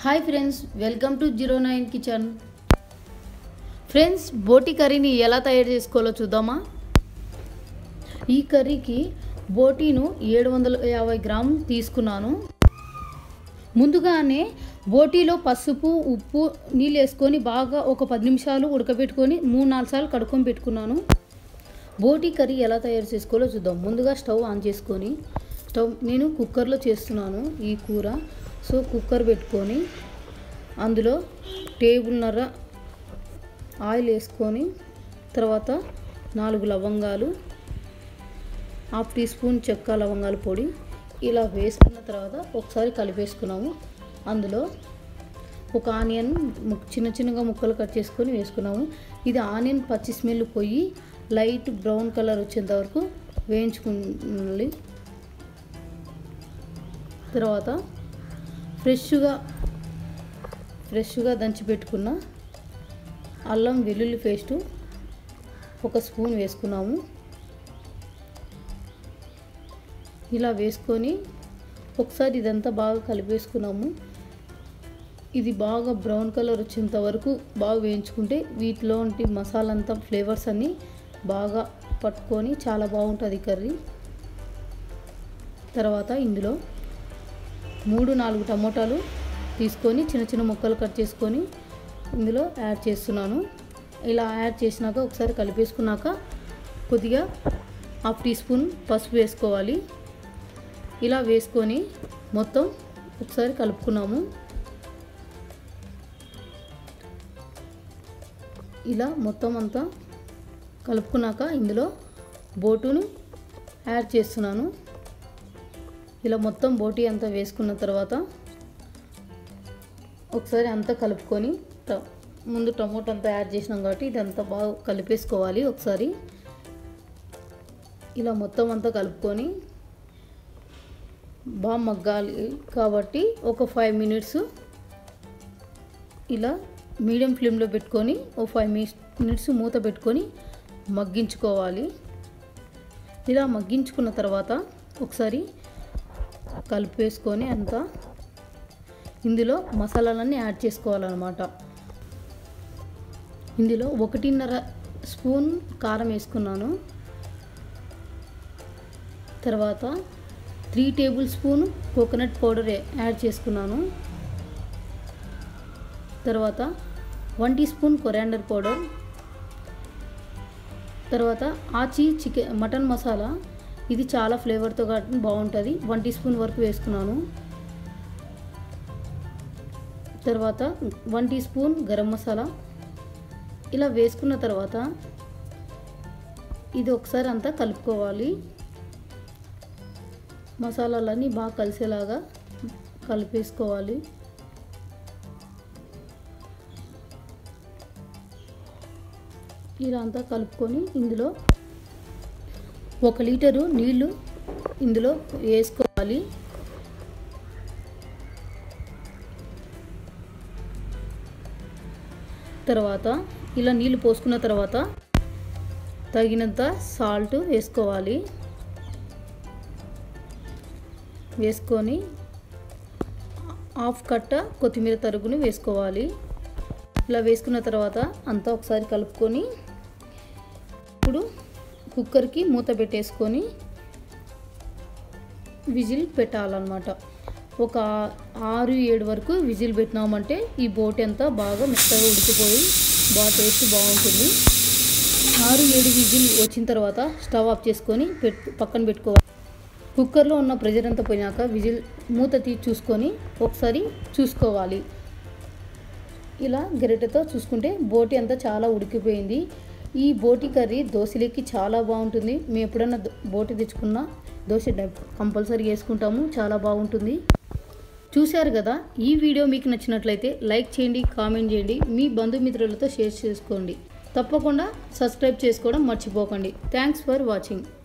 Hi friends welcome to 09 kitchen. Friends बोटी కర్రీని ఎలా తయారు చేసుకోవాలో చూద్దామా। ఈ కర్రీకి బోటీను 750 గ్రాములు తీసుకున్నాను। ముందుగానే బోటీలో పసుపు ఉప్పు నీళ్ళు వేసుకొని బాగా ఒక 10 నిమిషాలు ఉడకబెట్టుకొని 3-4 సార్లు కడుక్కొని పెట్టుకున్నాను। బోటీ కర్రీ ఎలా తయారు చేసుకోవాలో చూద్దాం। ముందుగా స్టవ్ ఆన్ చేసుకొని నేను కుక్కర్లో చేస్తున్నాను ఈ కూర। సో కుక్కర్ పెట్టుకొని అందులో టేబుల్‌న్నర ఆయిల్ వేసుకొని తర్వాత 4 లవంగాలు, హాఫ్ టీ స్పూన్ చెక్క లవంగాల పొడి ఇలా వేసుకున్న తర్వాత ఒకసారి కలిపేసుకున్నాము। అందులో ఒక ఆనియన్ చిన్నగా ముక్కలు కట్ చేసుకొని వేసుకున్నాము। ఇది ఆనియన్ పచ్చి స్మెల్ పోయి లైట్ బ్రౌన్ కలర్ వచ్చేంత వరకు వేయించుకోవాలి। తర్వాత ఫ్రెష్గా దంచి పెట్టుకున్న అల్లం వెల్లుల్లి పేస్ట్ 1 స్పూన్ వేసుకున్నాము। ఇలా వేసుకొని ఒకసారి ఇదంతా బాగా కలిపేసుకున్నాము। ఇది బాగా బ్రౌన్ కలర్ వచ్చేంత వరకు బాగా వేయించుకుంటే వీటిలో ఉండే మసాలా అంతా ఫ్లేవర్స్ అన్నీ బాగా పట్టుకొని చాలా బాగుంటుంది కర్రీ। తర్వాత ఇందులో 3-4 టమోటాలు తీసుకొని చిన్న ముక్కలు కట్ చేసుకొని ఇందులో యాడ్ చేస్తున్నాను। ఇలా యాడ్ చేసినాక ఒకసారి కలిపేసుకున్నాక కొద్దిగా హాఫ్ టీ స్పూన్ పసుపు వేసుకోవాలి। ఇలా వేసుకొని మొత్తం ఒకసారి కలుపుకున్నాము। ఇలా మొత్తం అంతా కలుపుకున్నాక ఇందులో బోటును యాడ్ చేస్తున్నాను। ఇలా మొత్తం బోటీ అంతా వేసుకున్న తర్వాత ఒకసారి అంతా కలుపుకొని ముందు టమోటా అంతా యాడ్ చేసినాం కాబట్టి ఇదంతా బాగా కలిపేసుకోవాలి ఒకసారి। ఇలా మొత్తం అంతా కలుపుకొని బాగా మగ్గాలి కాబట్టి ఒక 5 మినిట్స్ ఇలా మీడియం ఫ్లేమ్లో పెట్టుకొని ఒక 5 మినిట్స్ మూత పెట్టుకొని మగ్గించుకోవాలి। ఇలా మగ్గించుకున్న తర్వాత ఒకసారి కలిపేసుకొని అంతా ఇందులో మసాలాలన్నీ యాడ్ చేసుకోవాలన్నమాట। ఇందులో 1.5 స్పూన్ కారం వేసుకున్నాను। తర్వాత 3 tablespoon coconut powder add చేసుకున్నాను। తర్వాత 1 టీ స్పూన్ కొరియాండర్ పౌడర్, తర్వాత ఆచి మటన్ మసాలా ఇది చాలా ఫ్లేవర్తో కాబట్టి బాగుంటుంది 1 టీ స్పూన్ వరకు వేసుకున్నాను। తర్వాత 1 టీ స్పూన్ గరం మసాలా ఇలా వేసుకున్న తర్వాత ఇది ఒకసారి అంతా కలుపుకోవాలి। మసాలాలన్నీ బాగా కలిసేలాగా కలిపేసుకోవాలి। ఇలా అంతా కలుపుకొని ఇందులో 1 లీటరు నీళ్లు ఇందులో వేసుకోవాలి। తర్వాత ఇలా నీళ్లు పోసుకున్న తర్వాత తగినంత సాల్ట్ వేసుకోవాలి। వేసుకొని హాఫ్ కట్ట కొత్తిమీర తరుగును వేసుకోవాలి। ఇలా వేసుకున్న తర్వాత అంతా ఒకసారి కలుపుకొని ఇప్పుడు కుక్కర్కి మూత పెట్టేసుకొని విజిల్ పెట్టాలన్నమాట। ఒక 6-7 వరకు విజిల్ పెట్టినామంటే ఈ బోటి అంతా బాగా మెత్తగా ఉడికిపోయి బాగా టేస్ట్ బాగుంటుంది। 6-7 విజిల్ వచ్చిన తర్వాత స్టవ్ ఆఫ్ చేసుకొని పక్కన పెట్టుకోవాలి। కుక్కర్లో ఉన్న ప్రెషర్ అంతా పోయినాక విజిల్ మూత తీసి చూసుకొని ఒకసారి చూసుకోవాలి। ఇలా గరిటెతో చూసుకుంటే బోటి అంతా చాలా ఉడికిపోయింది। ఈ బోటి కర్రీ దోశలకి చాలా బాగుంటుంది। మేము ఎప్పుడన్నా బోటి తెచ్చుకున్నా దోశ కంపల్సరీ వేసుకుంటాము, చాలా బాగుంటుంది। చూశారు కదా, ఈ వీడియో మీకు నచ్చినట్లయితే లైక్ చేయండి, కామెంట్ చేయండి, మీ బంధుమిత్రులతో షేర్ చేసుకోండి। తప్పకుండా సబ్స్క్రైబ్ చేసుకోవడం మర్చిపోకండి। Thanks for watching.